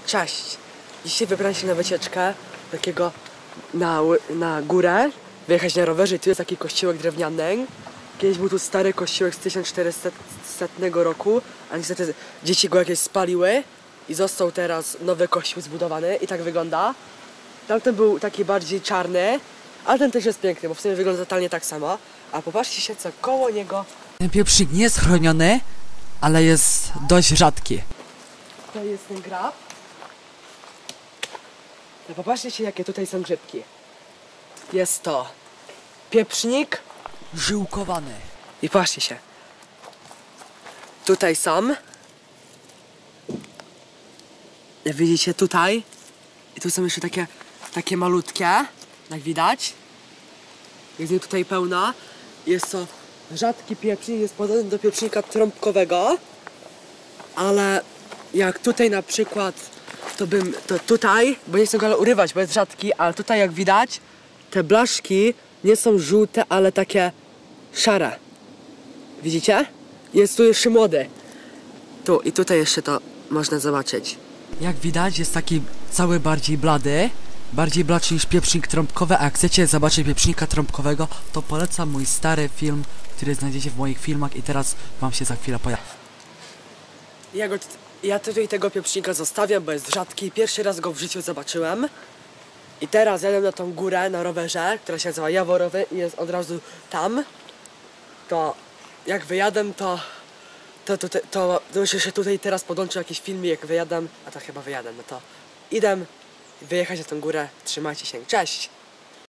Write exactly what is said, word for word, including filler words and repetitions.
Cześć! Dzisiaj wybrałem się na wycieczkę takiego na, na górę, wyjechać na rowerze i tu jest taki kościółek drewniany. Kiedyś był tu stary kościółek z tysiąc czterysta roku, a niestety dzieci go jakieś spaliły i został teraz nowy kościół zbudowany i tak wygląda. Tamten był taki bardziej czarny, ale ten też jest piękny, bo w sumie wygląda totalnie tak samo. A popatrzcie się, co koło niego. Ten pieprznik nie jest chroniony, ale jest dość rzadki. To jest ten grab. No popatrzcie się, jakie tutaj są grzybki. Jest to pieprznik Żyłkowany. i patrzcie się. Tutaj są. Jak widzicie tutaj. I tu są jeszcze takie, takie malutkie, jak widać. Jest ich tutaj pełno. Jest to rzadki pieprznik, jest podobny do pieprznika trąbkowego. Ale jak tutaj na przykład, to bym, to tutaj, bo nie chcę go urywać, bo jest rzadki, ale tutaj jak widać, te blaszki nie są żółte, ale takie szare. Widzicie? Jest tu jeszcze młody. Tu i tutaj jeszcze to można zobaczyć. Jak widać, jest taki cały bardziej blady, bardziej bladszy niż pieprznik trąbkowy, a jak chcecie zobaczyć pieprznika trąbkowego, to polecam mój stary film, który znajdziecie w moich filmach i teraz wam się za chwilę pojawi. Ja, go, ja tutaj tego pieprznika zostawiam, bo jest rzadki. Pierwszy raz go w życiu zobaczyłem. I teraz jadę na tą górę na rowerze, która się nazywa Jaworowy i jest od razu tam. To jak wyjadę, to to, to, to, to, to myślę, że tutaj teraz podłączę jakiś film, jak wyjadę, a to chyba wyjadę, no to idę wyjechać na tą górę. Trzymajcie się, cześć!